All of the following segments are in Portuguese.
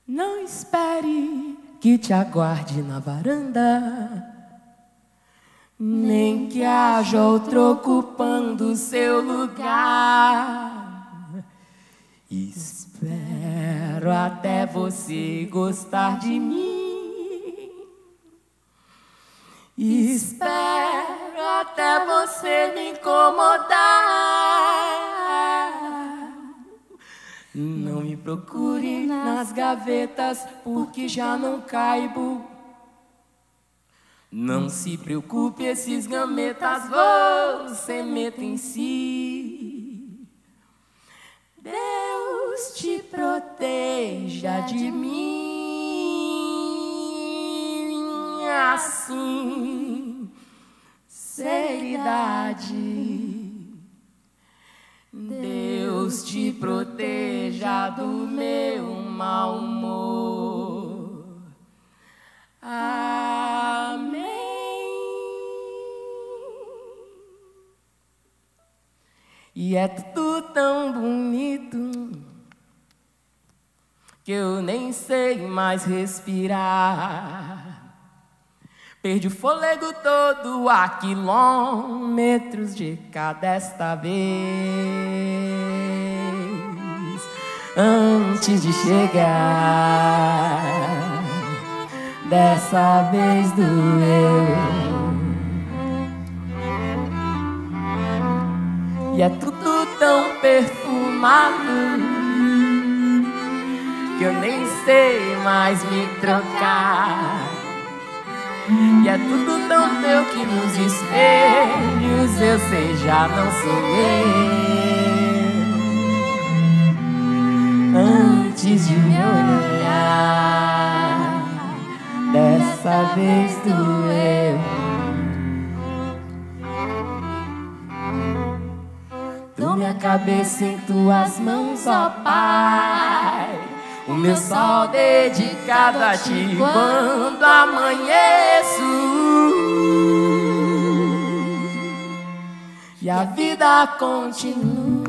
Não espere que te aguarde na varanda, nem que haja outro ocupando seu lugar. Espero até você gostar de mim. Espero até você me incomodar. Não me procure nas gavetas, porque já não caibo. Não se preocupe, esses gametas você meta em si. Deus te proteja de mim. Assim, seriedade. Deus te proteja do meu mau humor. Amém. E é tudo tão bonito que eu nem sei mais respirar. Perdi o fôlego todo a quilômetros de cá desta vez. Antes de chegar, dessa vez doeu. E é tudo tão perfumado que eu nem sei mais me trocar. E é tudo tão teu que nos espelhos eu sei já não sou eu. Antes de me olhar, dessa vez doeu. Dou minha cabeça em tuas mãos, ó Pai. O meu sol dedicado a ti quando amanheço. E a vida continua.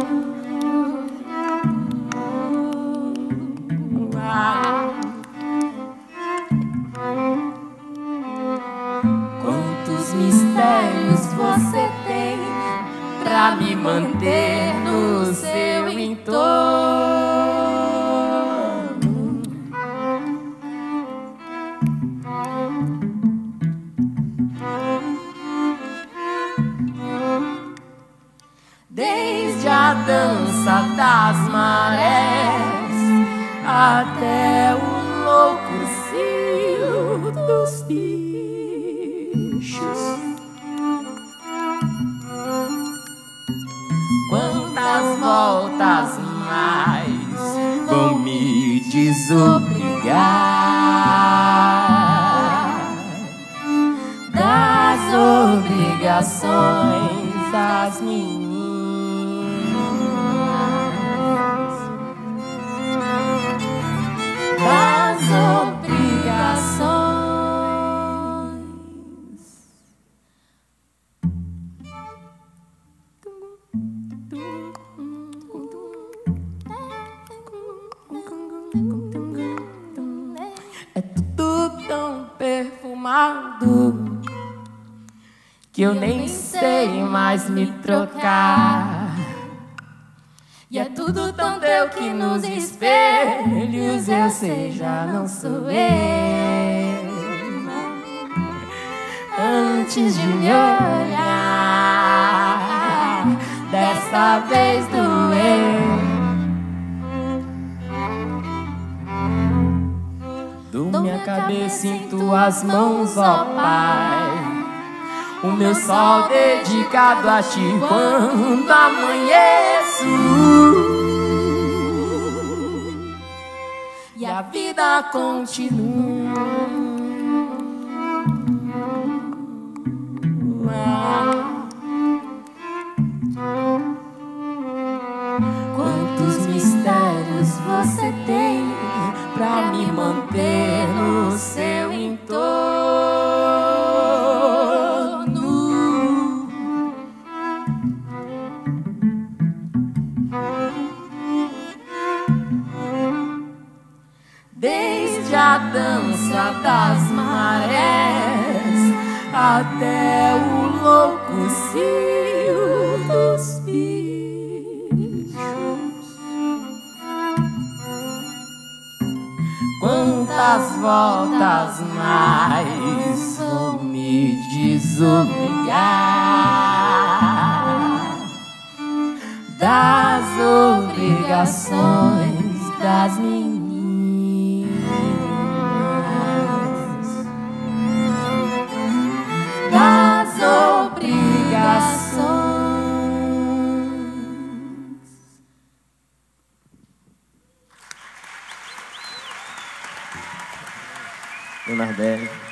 Quantos mistérios você tem pra me manter no seu entorno. Desde a dança das marés até o louco cio dos bichos. Quantas voltas mais vão me desobrigar das obrigações das meninas? Das obrigações. É tudo tão perfumado que eu nem sei mais me trocar. E é tudo tão teu que nos espelhos eu sei já não sou eu. Antes de me olhar, dessa vez doeu. Dou minha cabeça em tuas mãos, ó Pai. O meu sol dedicado a ti quando amanheço. E a vida continua. Quantos mistérios você tem pra me manter no seu entorno? desde a dança das marés até o louco cio dos bichos. Quantas voltas mais vou me desobrigar das obrigações das meninas, das obrigações. Leonardelli.